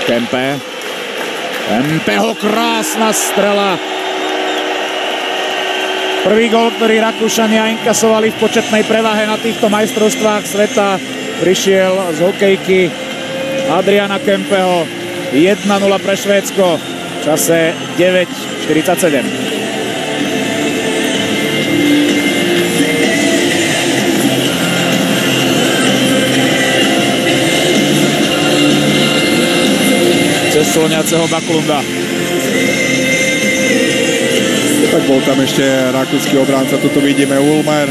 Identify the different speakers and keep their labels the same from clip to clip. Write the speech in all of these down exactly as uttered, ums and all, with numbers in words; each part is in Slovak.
Speaker 1: Kempe. Kempeho krásna strela. Prvý gól, ktorý Rakúšania inkasovali v početnej prevahe na týchto majstrovstvách sveta, prišiel z hokejky Adriana Kempeho. jedna nula pre Švédsko v čase deväť štyridsaťsedem. Cez sloniaceho Baklunda.
Speaker 2: Tak bol tam ešte rakúsky obránca, tuto vidíme Ulmer,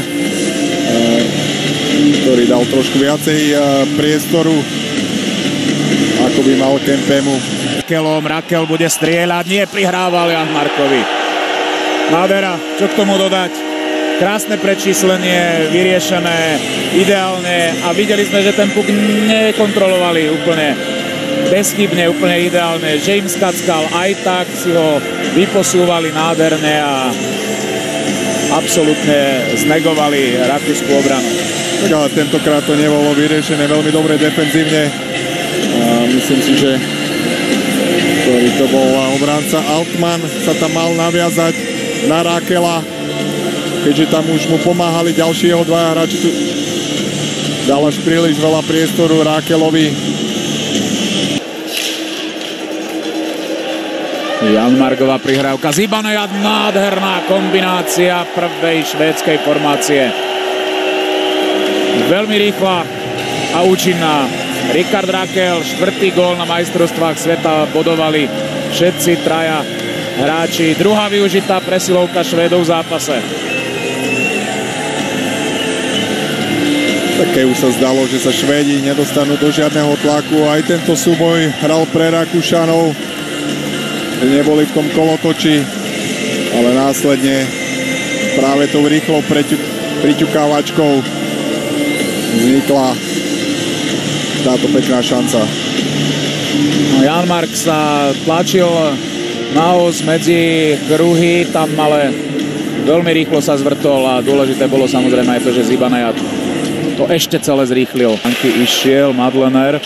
Speaker 2: ktorý dal trošku viacej priestoru, ako by mal Kempemu.
Speaker 1: Rakelom, Rakel bude strieľať, nie prihrával Jan Markovi. Nádhera, čo k tomu dodať? Krásne prečíslenie, vyriešené, ideálne a videli sme, že ten puk nekontrolovali úplne bezchybne, úplne ideálne. James Kackal aj tak si ho vyposúvali nádherne a absolútne znegovali rakúsku obranu.
Speaker 2: Tak ale tentokrát to nebolo vyriešené veľmi dobre defenzívne. A myslím si, že ktorý to bol obránca Altman, sa tam mal naviazať na Rakela, keďže tam už mu pomáhali ďalší jeho dvaja hráči. Tu dal až príliš veľa priestoru Rakelovi.
Speaker 1: Jan Marková prihrávka, Zibanejad, nádherná kombinácia prvej švédskej formácie. Veľmi rýchla a účinná. Richard Rakel, štvrtý gól na majstrovstvách sveta, bodovali všetci traja hráči. Druhá využitá presilovka Švédov v zápase.
Speaker 2: Také už sa zdalo, že sa Švédi nedostanú do žiadneho tlaku. Aj tento súboj hral pre Rakúšanov. Neboli v tom kolotoči, ale následne práve tou rýchlou priťukávačkou vznikla táto pekná šanca.
Speaker 1: No, Jan Mark sa tlačil na os medzi kruhy, tam ale veľmi rýchlo sa zvrtol a dôležité bolo samozrejme aj to, že Zibanejad to ešte celé zrýchlil. Anky išiel Madlener.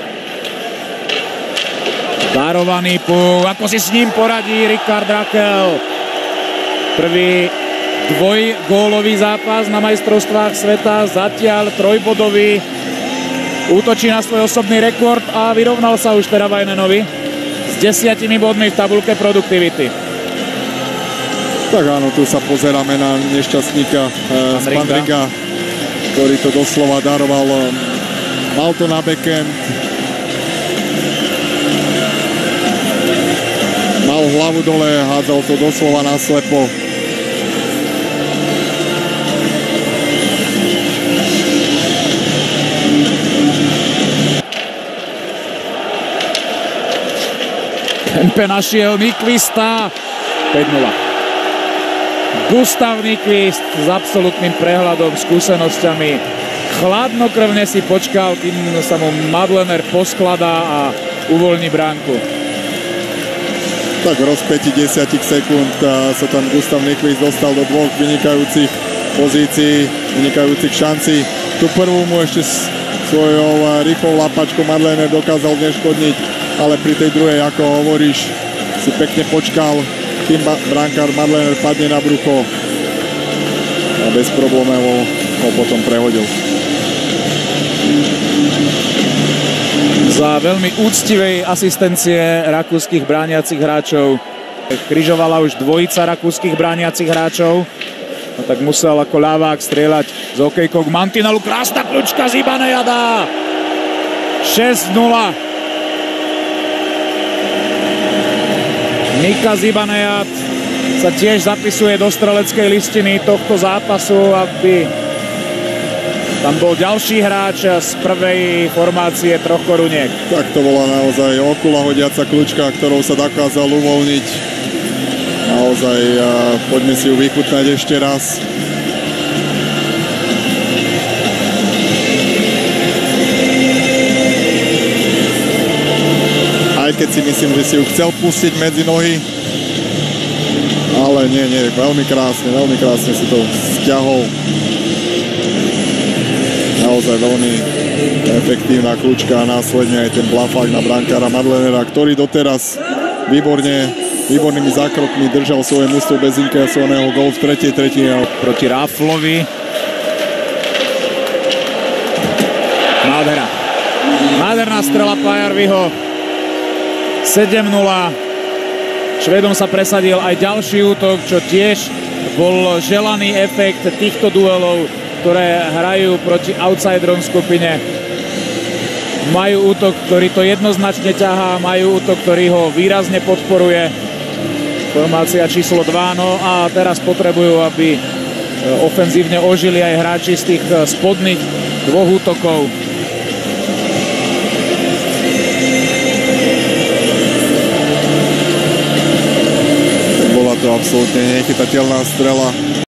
Speaker 1: Darovaný puk, ako si s ním poradí Richard Rakel. Prvý dvojgólový zápas na majstrovstvách sveta, zatiaľ trojbodový. Útočí na svoj osobný rekord a vyrovnal sa už teda Vajnenovi s desiatimi bodmi v tabulke produktivity.
Speaker 2: Tak áno, tu sa pozeráme na nešťastníka e, z Bandriga, ktorý to doslova daroval. Mal to na backend. Mal hlavu dole, hádzal to doslova na slepo.
Speaker 1: Kempe našiel Nyquista. päť nula. Gustav Nyquist s absolútnym prehľadom, skúsenosťami. Chladnokrvne si počkal, kým sa mu Madlener poskladá a uvoľní bránku.
Speaker 2: Tak v rozpäti desať sekúnd sa tam Gustav Nyquist dostal do dvoch vynikajúcich pozícií, vynikajúcich šancí. Tu prvú mu ešte svojou rýchlou lapačkou Madlener dokázal zneškodniť, ale pri tej druhej, ako hovoríš, si pekne počkal, kým brankár Madlener padne na brucho a bez problémov ho potom prehodil.
Speaker 1: Za veľmi úctivej asistencie rakúskych brániacich hráčov križovala už dvojica rakúskych brániacich hráčov, a tak musel ako ľavák strieľať z hokejkou k mantinelu. Krásna kľúčka Zibanejada. šesť nula. Mika Zibanejad sa tiež zapisuje do streleckej listiny tohto zápasu, aby tam bol ďalší hráč z prvej formácie troch koruniek.
Speaker 2: Tak to bola naozaj okula hodiaca kľúčka, ktorou sa dokázal uvoľniť. Naozaj, poďme si ju vychutnať ešte raz. Aj keď si myslím, že si ju chcel pustiť medzi nohy. Ale nie, nie, veľmi krásne, veľmi krásne si to stiahol. Naozaj veľmi efektívna kľúčka a následne aj ten blafák na brankára Madlenera, ktorý doteraz výborne, výbornými zákrokmi držal svoje mužstvo bez inkasovaného gólu v tretej tretine.
Speaker 1: Proti Raflovi. Nádhera. Nádherná strela Pajarviho. sedem nula. Švédom sa presadil aj ďalší útok, čo tiež bol želaný efekt týchto duelov, ktoré hrajú proti outsiderom v skupine. Majú útok, ktorý to jednoznačne ťahá, majú útok, ktorý ho výrazne podporuje. Formácia číslo dva, no a teraz potrebujú, aby ofenzívne ožili aj hráči z tých spodných dvoch útokov.
Speaker 2: Bola to absolútne nechytateľná strela.